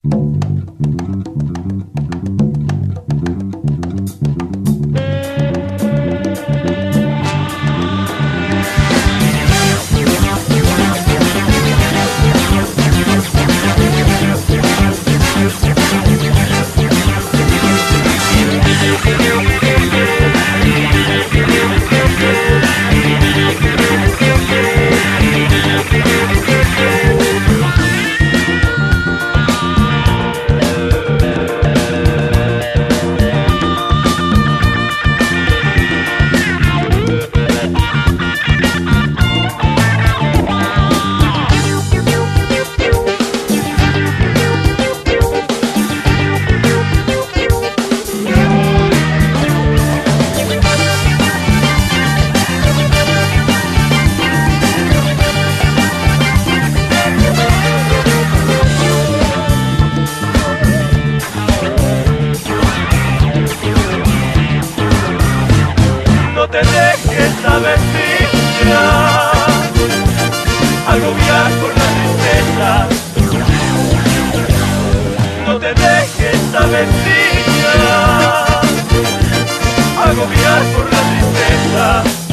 No te dejes aventura, agobiar por la tristeza. No te dejes aventura, agobiar por la tristeza.